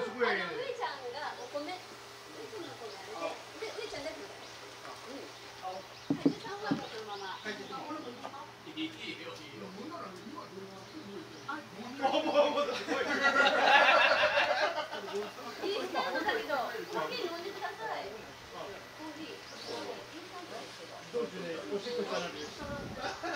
そこへ。 上ちゃんがお米、上ちゃんのお米あれで、上ちゃんだけど。はい、で、3番がそのまま。いいよ、いいよ。あ、もうすごい。いいスタートだけど、コーヒー飲んでください。コーヒー。どうしてね、おしっこしたのに。